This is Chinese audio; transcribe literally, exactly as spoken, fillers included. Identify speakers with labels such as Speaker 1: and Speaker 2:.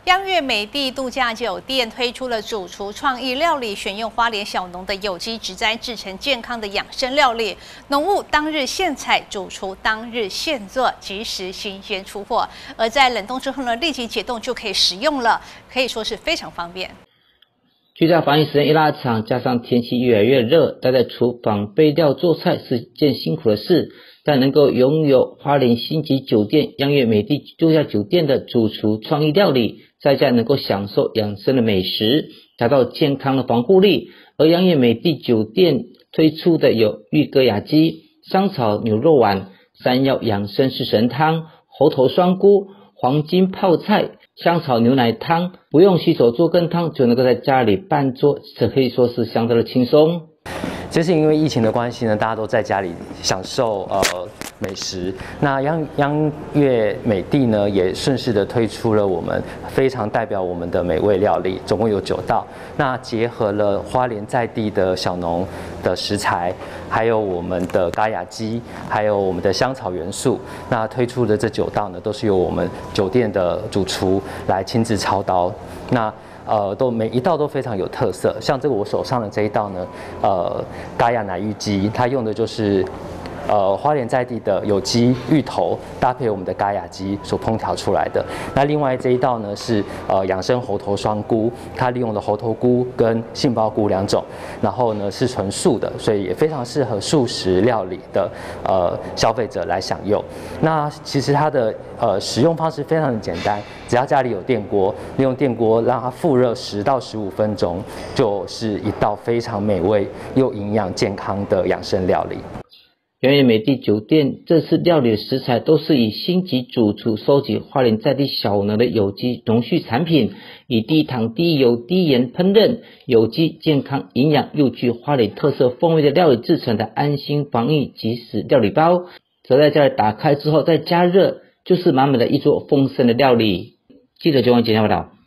Speaker 1: 央悦美地度假酒店推出了主厨创意料理，选用花莲小农的有机植栽制成健康的养生料理，农务当日现采，主厨当日现做，即时新鲜出货。而在冷冻之后呢，立即解冻就可以食用了，可以说是非常方便。
Speaker 2: 居家防疫时间一拉长，加上天气越来越热，待在厨房备料做菜是件辛苦的事。但能够拥有花莲星级酒店央悦美地度假酒店的主厨创意料理，在家能够享受养生的美食，达到健康的防护力。而央悦美地酒店推出的有玉哥雅鸡、香草牛肉丸、山药养生式神汤、猴头双菇、黄金泡菜、香草牛奶汤，不用洗手做羹汤就能够在家里办桌，这可以说是相当的轻松。
Speaker 3: 其实因为疫情的关系呢，大家都在家里享受呃美食。那央央悦美地呢，也顺势的推出了我们非常代表我们的美味料理，总共有九道。那结合了花莲在地的小农的食材，还有我们的嘎雅鸡，还有我们的香草元素。那推出的这九道呢，都是由我们酒店的主厨来亲自操刀。那呃，都每一道都非常有特色。像这个我手上的这一道呢，呃，嘎雅奶玉鸡，它用的就是呃花莲在地的有机芋头，搭配我们的嘎雅鸡所烹调出来的。那另外这一道呢是呃养生猴头双菇，它利用了猴头菇跟杏鲍菇两种，然后呢是纯素的，所以也非常适合素食料理的呃消费者来享用。那其实它的呃使用方式非常的简单。只要家里有电锅，利用电锅让它复热十到十五分钟，就是一道非常美味又营养健康的养生料理。
Speaker 2: 央悦美地酒店这次料理的食材都是以星级主厨收集花莲在地小农的有机农畜产品，以低糖、低油、低盐烹饪，有机、健康、营养又具花莲特色风味的料理制成的安心防疫即食料理包，则在家里打开之后再加热，就是满满的一桌丰盛的料理。记者九万简报报道。